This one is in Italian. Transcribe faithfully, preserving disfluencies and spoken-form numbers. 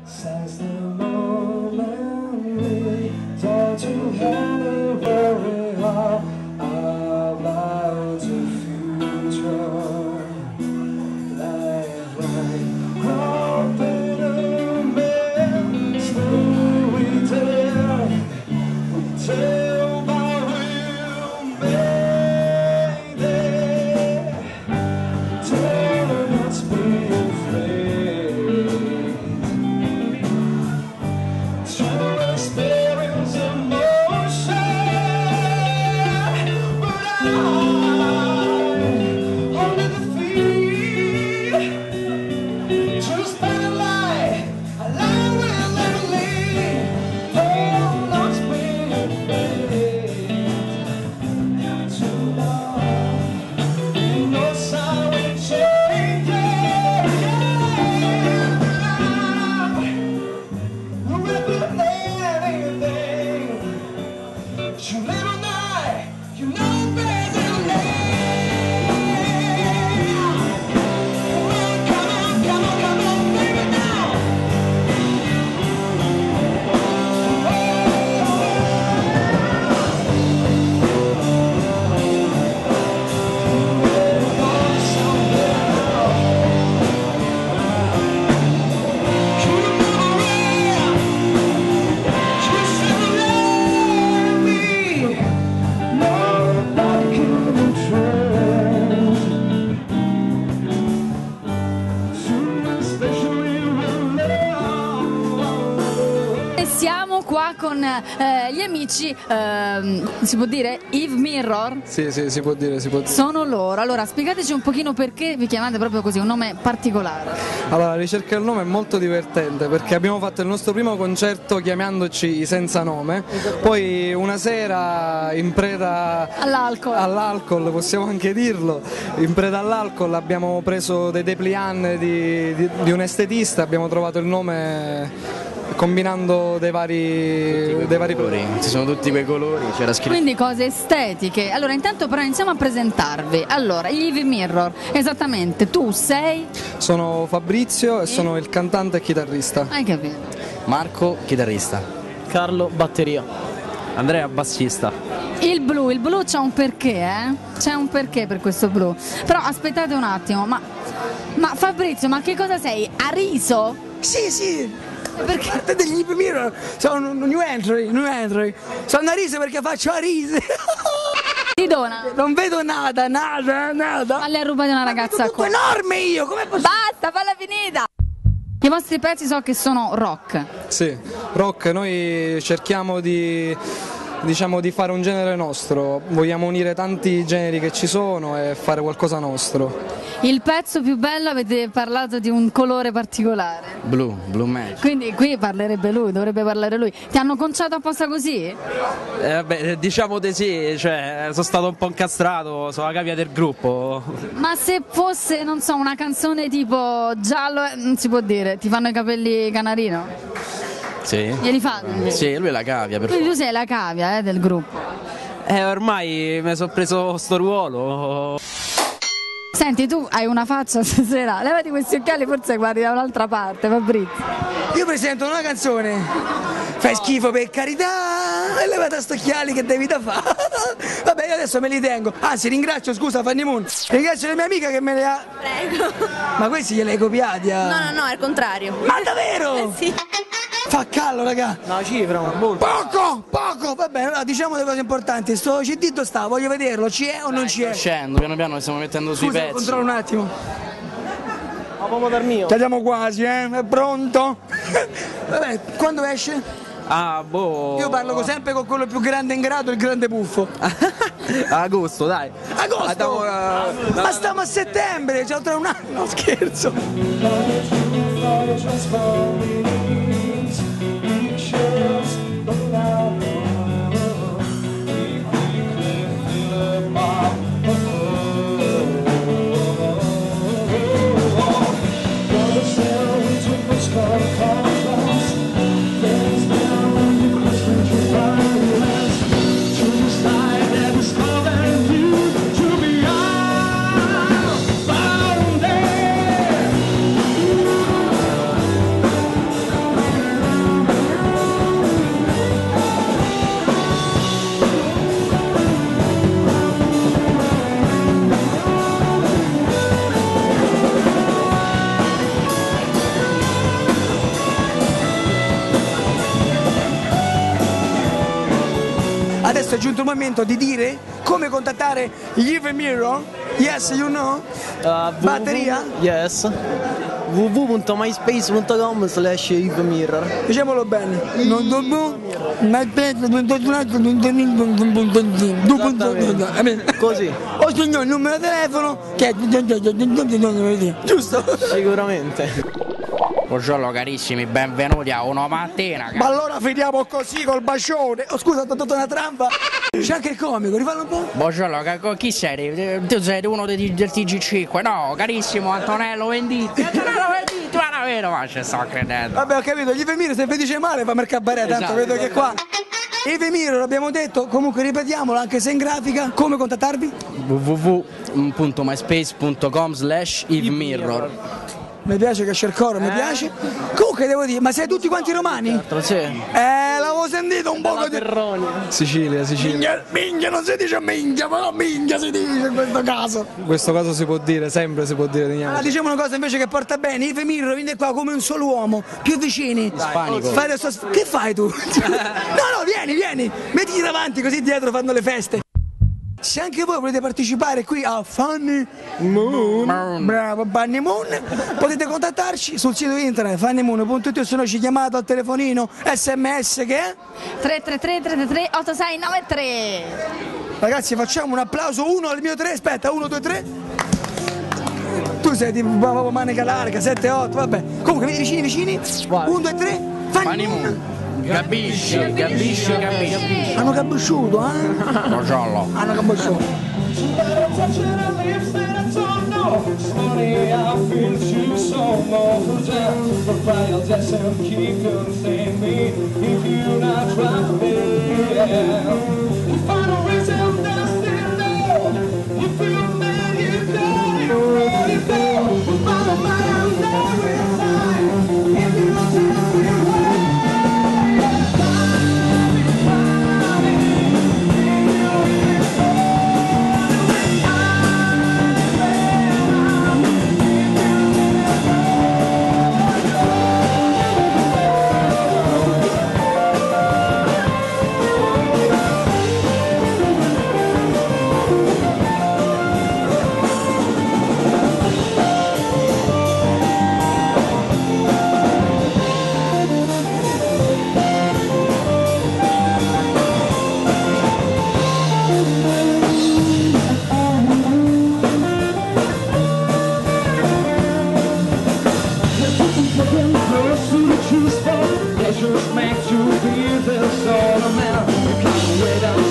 Since the moment we talked together, where we are about the future, life like open amends, we tell, we tell my real baby, tell let's be afraid. Experience emotion, but I only the feel. Just by a lie, a lie will never leave. Oh, not be afraid. Too long, no sign will change. You live all night, you know better than me. Come on, come on, come on, baby now. Siamo qua con eh, gli amici, ehm, si può dire Yves Mirror? Sì, sì, si può dire, si può dire. Sono loro. Allora, spiegateci un pochino perché vi chiamate proprio così, un nome particolare. Allora, la ricerca del nome è molto divertente perché abbiamo fatto il nostro primo concerto chiamandoci Senza Nome, poi una sera in preda All'alcol. all'alcol, possiamo anche dirlo, in preda all'alcol abbiamo preso dei dépliant di, di, di un estetista, abbiamo trovato il nome combinando dei vari, dei vari colori, ci sono tutti quei colori, c'era scritto. Quindi cose estetiche. Allora, intanto però iniziamo a presentarvi. Allora, gli Yves Mirror, esattamente, tu sei? Sono Fabrizio e sono il cantante e chitarrista. Hai capito? Marco, chitarrista. Carlo, batteria. Andrea, bassista. Il blu, il blu c'ha un perché, eh? C'è un perché per questo blu. Però aspettate un attimo, ma, ma Fabrizio, ma che cosa sei? Ariso? Sì, sì. Perché? Parte degli Yves Mirror, sono un new entry, new entry. Sono a riso perché faccio a riso. Ti dona? Non vedo nada, nada, nada. Ma le ha rubate una ragazza tutto qua. enorme io, come posso... Basta, falla finita! I vostri pezzi so che sono rock. Sì, rock, noi cerchiamo di, diciamo, di fare un genere nostro, vogliamo unire tanti generi che ci sono e fare qualcosa nostro. Il pezzo più bello, avete parlato di un colore particolare. Blu, Blue Magic. Quindi qui parlerebbe lui, dovrebbe parlare lui. Ti hanno conciato apposta così? Eh, vabbè, diciamo di sì, cioè, sono stato un po' incastrato, sono la cavia del gruppo. Ma se fosse, non so, una canzone tipo giallo, eh, non si può dire, ti fanno i capelli canarino? Sì. Glieli fate? Sì, lui è la cavia, per Quindi tu sei la cavia eh, del gruppo. Eh, ormai mi sono preso sto ruolo. Senti, tu hai una faccia stasera, levati questi occhiali, forse guardi da un'altra parte, Fabrizio. Io presento una canzone, fai schifo per carità, e levate sto occhiali che devi da fare. Vabbè, io adesso me li tengo, anzi ringrazio, scusa Fanny Moon, ringrazio le mie amiche che me le ha... Prego. Ma questi glieli hai copiati? Eh? No, no, no, è il contrario. Ma davvero? Sì. Fa callo, raga. Una cifra, un molto. Poco, poco, va bene, allora diciamo le cose importanti. Sto C D dove sta? Voglio vederlo, ci è o non ci è? Scendo, piano piano stiamo mettendo sui Scusa, pezzi. controllo un attimo. Ma proprio dal mio. Ci siamo quasi, eh? È pronto? Vabbè, quando esce? Ah, boh. Io parlo sempre con quello più grande in grado, il grande buffo. Agosto, dai. Agosto! Andiamo, uh, Ma stiamo a settembre, c'ho tra un anno, scherzo. adesso è giunto il momento di dire come contattare Yves Mirror. Yes, you know? Uh, Batteria? www Yes. w w w punto myspace punto com slash Yves Mirror. Diciamolo bene. Non dobbiamo. Così. Ho segnato il numero di telefono che è giusto? Sicuramente. Buongiorno carissimi, benvenuti a una mattina. Ma allora finiamo così col bacione. Oh scusa, ho dato una trampa. C'è anche il comico, rifallo un po'. Buongiorno, ca- chi sei? Tu sei uno dei, del T G cinque? No, carissimo Antonello Venditti. Antonello Venditti, ma davvero, ma ci sto credendo. Vabbè, ho capito, gli Yves Mirror se vi dice male fa mercabarè, tanto Esatto, vedo che qua. Yves Mirror, abbiamo detto, comunque ripetiamolo anche se in grafica, come contattarvi? w w w punto myspace punto com slash Yves Mirror. Mi piace che c'è il coro, mi piace. Comunque devo dire, ma siete tutti quanti romani? Sì. Eh, l'avevo sentito un po' di. Perroni. Sicilia, Sicilia. Minchia, minchia, non si dice minchia, però minchia si dice in questo caso. In questo caso si può dire, sempre si può dire di Ah, diciamo una cosa invece che porta bene, Yves Mirror vieni qua come un solo uomo, più vicini. Ispanico. Fai adesso- Che fai tu? No, no, vieni, vieni, mettiti davanti così dietro fanno le feste. Se anche voi volete partecipare qui a Funny Moon, bravo Funny Moon, potete contattarci sul sito internet funnymoon punto it o se no ci chiamate al telefonino sms che è? tre tre tre tre tre tre otto sei nove tre. Ragazzi facciamo un applauso, uno al mio tre, aspetta, uno, due, tre. Tu sei tipo proprio manica larga, sette, otto, vabbè. Comunque vedi vicini, vicini. uno, due, tre, Funny Funny Moon. Moon. Capisci, capisci, capisci. Hanno cabusciuto, eh? Buongiorno. Hanno cabusciuto. Touching her lips that I don't know. It's funny, I feel too so more down. But I'll just keep you saying me if you're not trying. If I don't reason nothing, no. If you're mad, you go, you run, you go. If I don't mind, I'm never inside. If you don't tell me why. Pleasures make to be this all a man. You can't wait out.